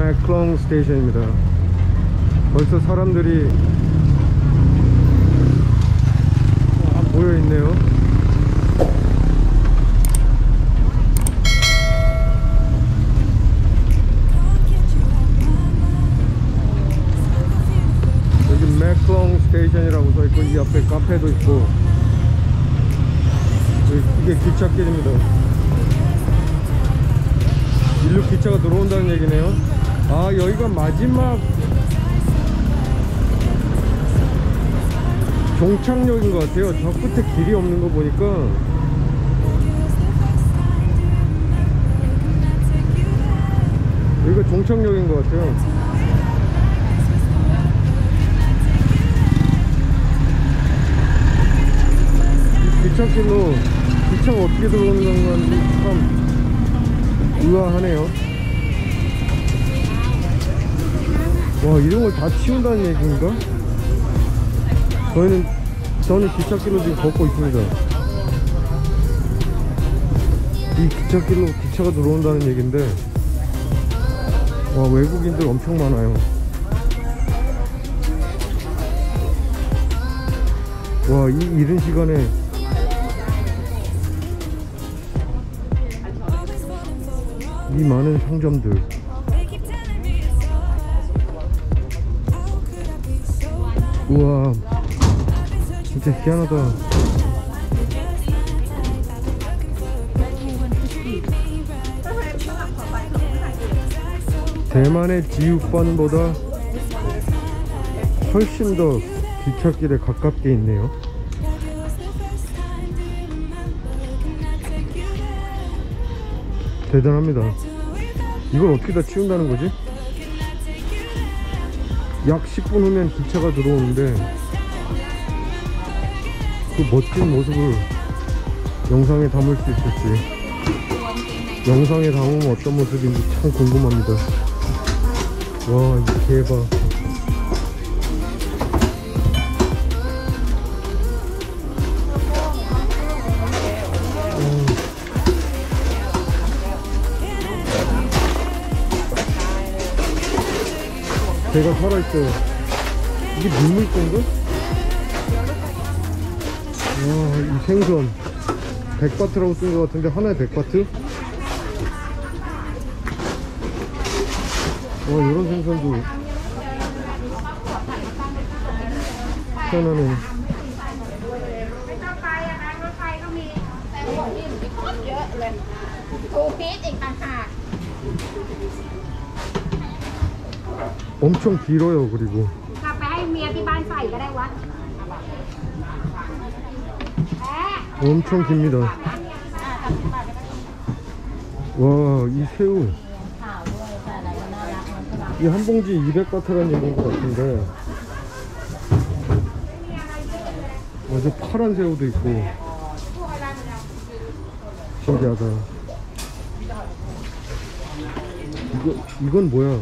맥클롱 스테이션입니다. 벌써 사람들이 모여있네요. 여기 맥클롱 스테이션이라고 써있고 이 앞에 카페도 있고 이게 기찻길입니다. 일로 기차가 들어온다는 얘기네요. 아, 여기가 마지막 종착역인 것 같아요. 저 끝에 길이 없는 거 보니까. 여기가 종착역인 것 같아요. 이 기찻길로 기차가 어떻게 들어오는 건지 참 의아하네요. 와, 이런 걸 다 치운다는 얘기인가? 저는 기찻길로 지금 걷고 있습니다. 이 기찻길로 기차가 들어온다는 얘기인데, 와, 외국인들 엄청 많아요. 와, 이 이른 시간에 이 많은 상점들. 우와, 진짜 희한하다. 대만의 지육반보다 훨씬 더 기찻길에 가깝게 있네요. 대단합니다. 이걸 어떻게 다 치운다는 거지? 약 10분 후면 기차가 들어오는데 그 멋진 모습을 영상에 담을 수 있을지, 영상에 담으면 어떤 모습인지 참 궁금합니다. 와, 이 대박. 개가 살아있어요. 이게 민물고인가? 와, 이 생선 100바트라고 쓴 것 같은데 하나에 100바트? 와, 이런 생선도 희한하네. 엄청 길어요. 그리고 엄청 깁니다. 와, 이 새우 이 한 봉지 200바트라는 얘기인 것 같은데, 아주 파란 새우도 있고 신기하다. 이건 뭐야?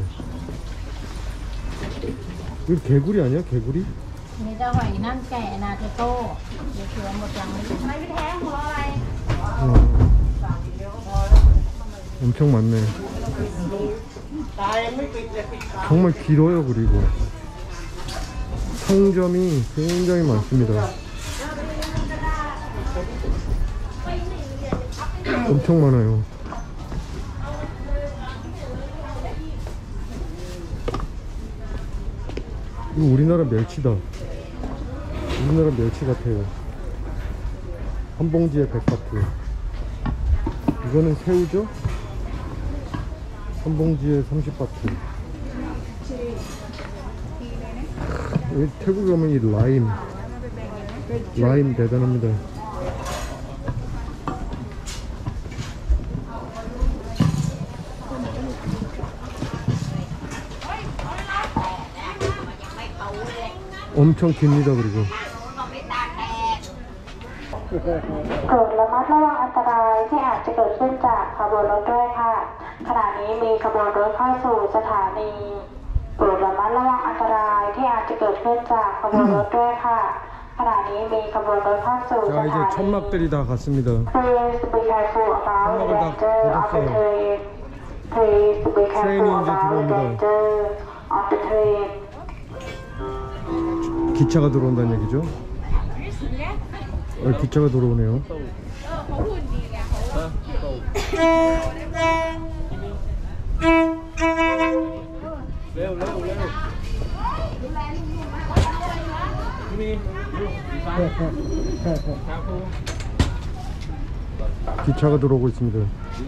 이거 개구리 아니야? 개구리? 엄청 많네. 정말 길어요. 그리고 상점이 굉장히 많습니다. 엄청 많아요. 이거 우리나라 멸치다. 우리나라 멸치 같아요. 한 봉지에 100바트. 이거는 새우죠? 한 봉지에 30바트. 여기 태국에 오면 이 라임 대단합니다. 엄청 깁니다. 그리고 โปรดระมัดระวังอันตรายที่อาจจะเกิดขึ้นจากขบวนรถด้วยค่ะขณะนี้มีขบวนรถเข้าสู่สถานีโปรดระมัดระวังอันตรายที่อาจจะเกิดขึ้นจากขบวนรถด้วยค่ะขณะนี้มีขบวนรถเข้าสู่สถานี 자, 이제 천막들이 다 갔습니다. Please be careful about the danger of the train. Please be careful 트레인이 이제 about the 들어옵니다. danger on the train. 기차가 들어온다는 얘기죠. 기차가 들어오네요. 기차가 들어오고 있습니다.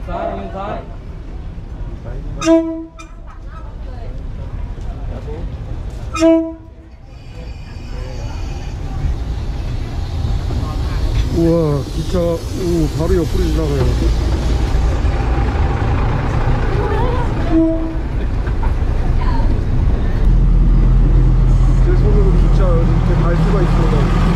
우와, 기차 바로 옆으로 지나가요. 제 손으로 기차 이렇게 갈 수가 있습니다.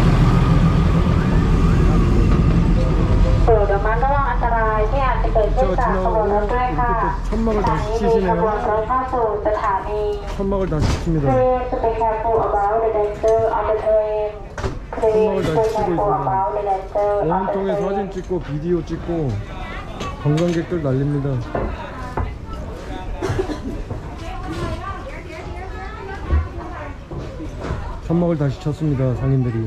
โปรดระมัดระวังอันตรายที่อาจจะเกิดขึ้นจากขบวนรถด้วยค่ะขณะนี้มีขบวนรถเข้าสู่สถานี 천막을 다시 칩니다. Please be careful about the danger on the train. Please be careful about the danger on the 온통에 사진 train. 찍고 비디오 찍고 관광객들 난립니다. 천막을 다시 쳤습니다. 상인들이.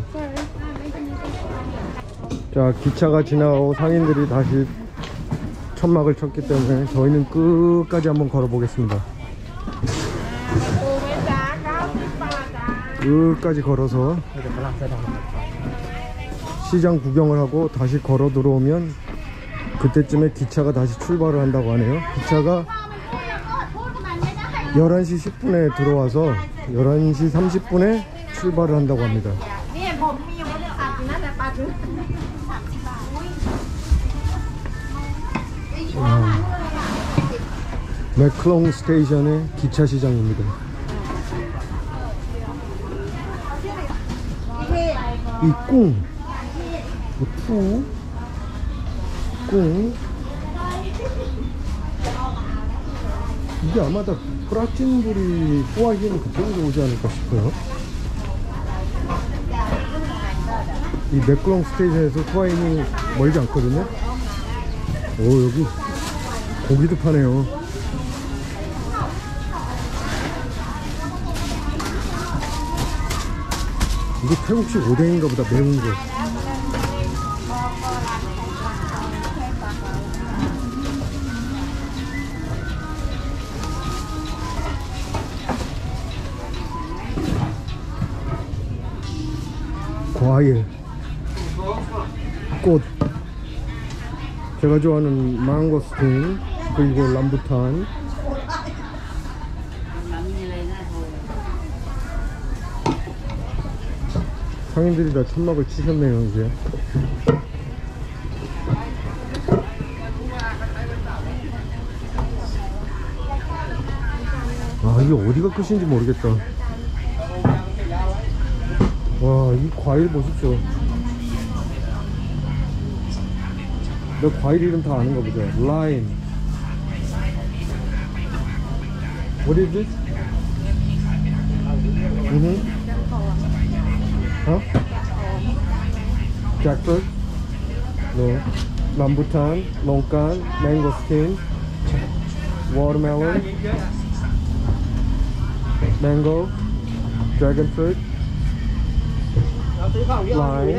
자, 기차가 지나가고 상인들이 다시 천막을 쳤기 때문에 저희는 끝까지 한번 걸어 보겠습니다. 끝까지 걸어서 시장 구경을 하고 다시 걸어 들어오면 그때쯤에 기차가 다시 출발을 한다고 하네요. 기차가 11시 10분에 들어와서 11시 30분에 출발을 한다고 합니다. 맥클롱 스테이션의 기차 시장입니다. 이 꿍, 꿍, 이게 아마 다 프라친불이 후아이는 그쪽으로 오지 않을까 싶어요. 이 맥클롱 스테이션에서 후아이는 멀지 않거든요. 오, 여기 고기도 파네요. 이게 태국식 오뎅인가 보다. 매운 거. 과일, 꽃, 제가 좋아하는 망고스틴, 그리고 람부탄. 상인들이 다 천막을 치셨네요. 이제 이게 어디가 끝인지 모르겠다. 와, 이 과일 보십시오. 내 과일 이름 다 아는가 보자. 라임. What is this? Huh? Jackfruit? No. Rambutan, longkan, mangosteen, watermelon, mango, dragon fruit, lime.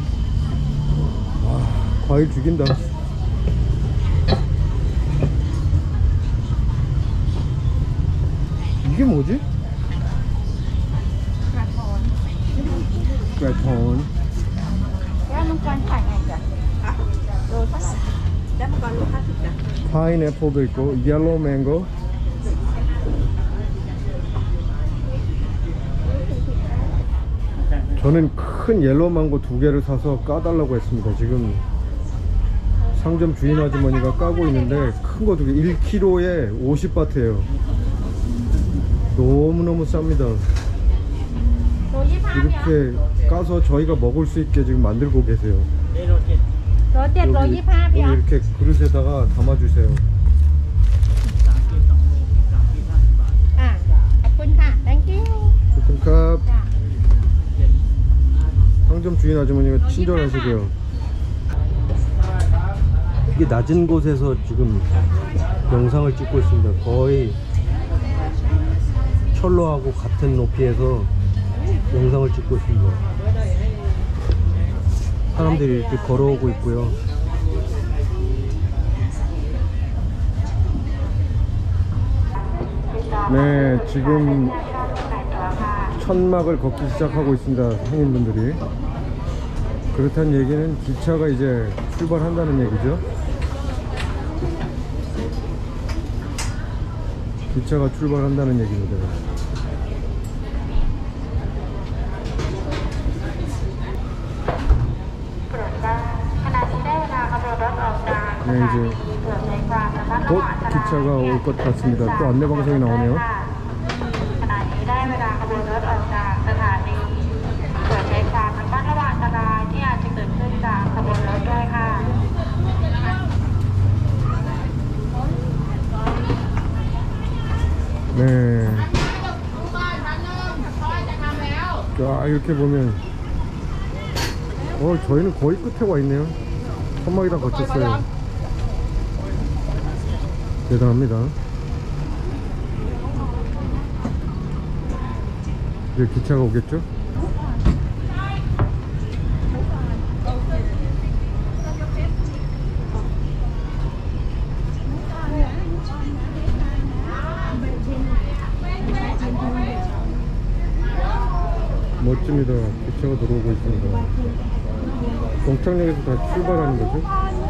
와, 과일 죽인다. 이게 뭐지? gratin. 파인애플도 있고 옐로우 망고. 저는 큰 옐로우 망고 2개를 사서 까달라고 했습니다. 지금 상점 주인 아주머니가 까고 있는데 큰 거 2개 1kg에 50바트예요 너무너무 쌉니다. 이렇게 까서 저희가 먹을 수 있게 지금 만들고 계세요. 여기 이렇게 그릇에다가 담아주세요. 컵. 상점 주인 아주머니가 친절하시고요. 이게 낮은 곳에서 지금 영상을 찍고 있습니다. 거의 철로하고 같은 높이에서 영상을 찍고 있습니다. 사람들이 이렇게 걸어오고 있고요. 네, 지금 천막을 걷기 시작하고 있습니다. 상인분들이. 그렇다는 얘기는 기차가 이제 출발한다는 얘기죠. 기차가 출발한다는 얘기입니다. 네, 이제 곧 기차가 올 것 같습니다. 또 안내방송이 나오네요. 네. 자, 이렇게 보면 저희는 거의 끝에 와 있네요. 천막이 다 거쳤어요. 대단합니다. 이제 기차가 오겠죠? 멋집니다. 기차가 들어오고 있습니다. 동창역에서 다 출발하는 거죠?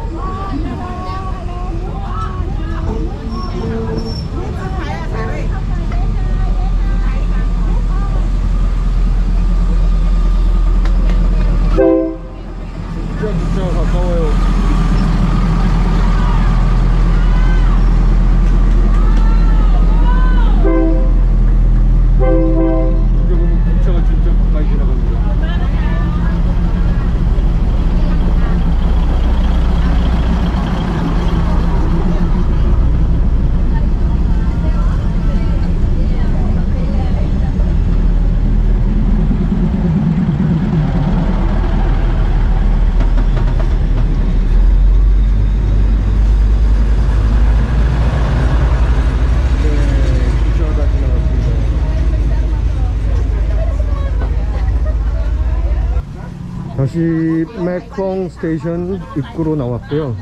진짜 기차가 가까워요. 이제 보면 기차가 진짜 가까이 지나갑니다. 다시 메콩 스테이션 입구로 나왔고요.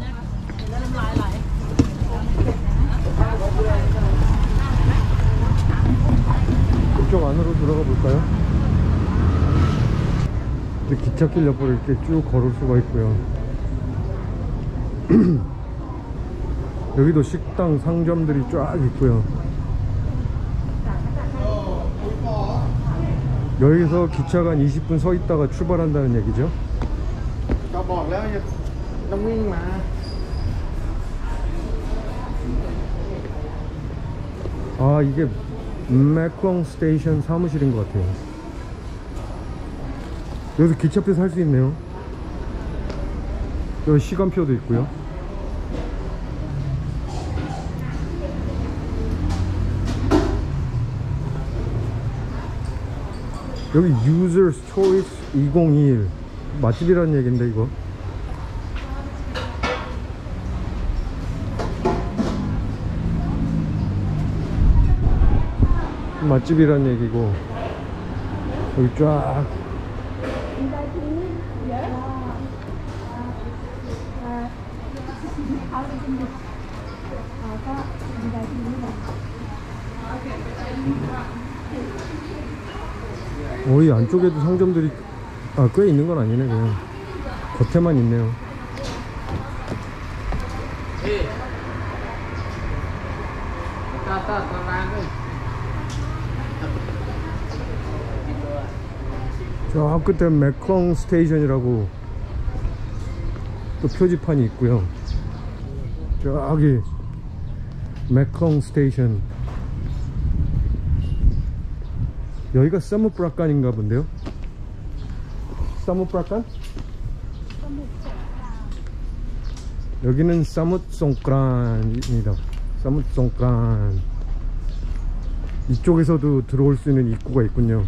이쪽 안으로 들어가 볼까요? 기찻길 옆으로 이렇게 쭉 걸을 수가 있고요. 여기도 식당, 상점들이 쫙 있고요. 여기서 기차가 한 20분 서 있다가 출발한다는 얘기죠. 아, 이게 메콩 스테이션 사무실인 것 같아요. 여기서 기차표 살 수 있네요. 여기 시간표도 있고요. 여기 User's Choice 2021 맛집이라는 얘기인데 이거 맛집이라는 얘기고 여기 쫙 이 안쪽에도 상점들이 꽤 있는 건 아니네. 그냥 겉에만 있네요. 저 끝에 메콩 스테이션이라고 또 표지판이 있고요. 저기 메콩 스테이션, 여기가 사무프라칸인가 본데요. 사무프라칸? 여기는 사무송크란입니다. 사무송크란. 이쪽에서도 들어올 수 있는 입구가 있군요.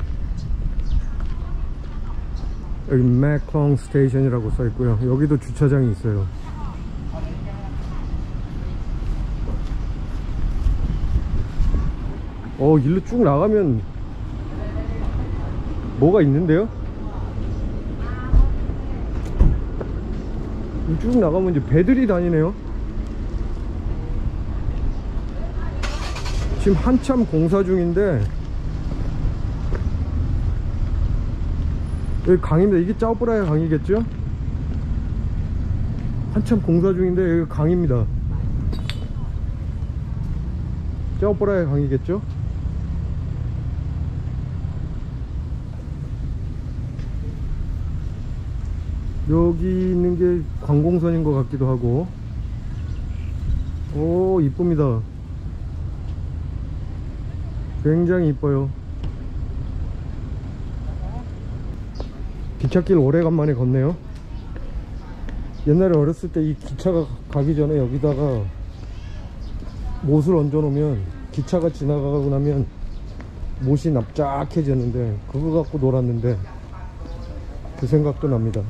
여기 메콩 스테이션이라고 써 있고요. 여기도 주차장이 있어요. 일로 쭉 나가면 뭐가 있는데요? 쭉 나가면 이제 배들이 다니네요. 지금 한참 공사 중인데 여기 강입니다. 이게 짜오브라야 강이겠죠? 한참 공사 중인데 여기 강입니다. 짜오브라야 강이겠죠? 여기 있는 게 관공선인 것 같기도 하고. 오, 이쁩니다. 굉장히 이뻐요. 기찻길 오래간만에 걷네요. 옛날에 어렸을 때 이 기차가 가기 전에 여기다가 못을 얹어 놓으면 기차가 지나가고 나면 못이 납작해졌는데 그거 갖고 놀았는데 그 생각도 납니다.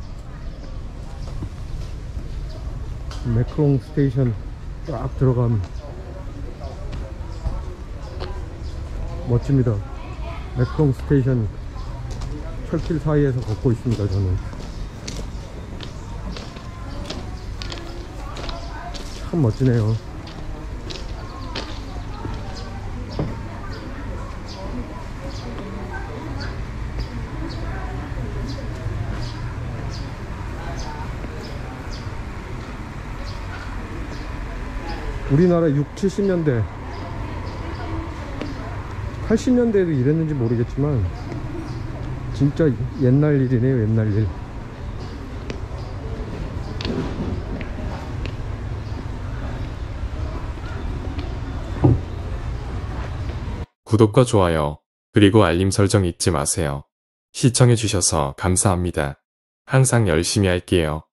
매크롱 스테이션 쫙 들어가면 멋집니다. 매크롱 스테이션 철길 사이에서 걷고 있습니다. 저는 참 멋지네요. 우리나라 6, 70년대 80년대에도 이랬는지 모르겠지만 진짜 옛날 일이네요. 옛날 일. 구독과 좋아요, 그리고 알림 설정 잊지 마세요. 시청해주셔서 감사합니다. 항상 열심히 할게요.